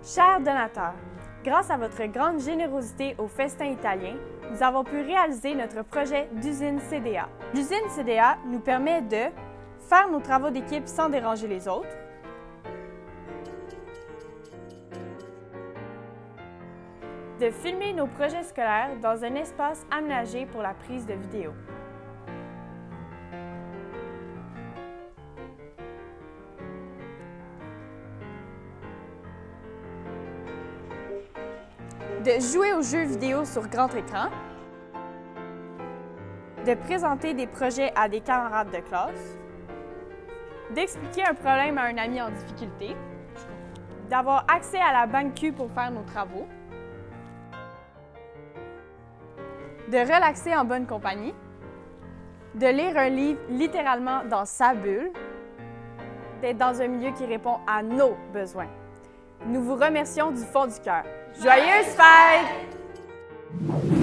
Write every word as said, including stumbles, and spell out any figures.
Chers donateurs, grâce à votre grande générosité au festin italien, nous avons pu réaliser notre projet d'usine C D A. L'usine C D A nous permet de faire nos travaux d'équipe sans déranger les autres, de filmer nos projets scolaires dans un espace aménagé pour la prise de vidéos, de jouer aux jeux vidéo sur grand écran, de présenter des projets à des camarades de classe, d'expliquer un problème à un ami en difficulté, d'avoir accès à la banque Q pour faire nos travaux, de relaxer en bonne compagnie, de lire un livre littéralement dans sa bulle, d'être dans un milieu qui répond à nos besoins. Nous vous remercions du fond du cœur. Joyeuses fêtes!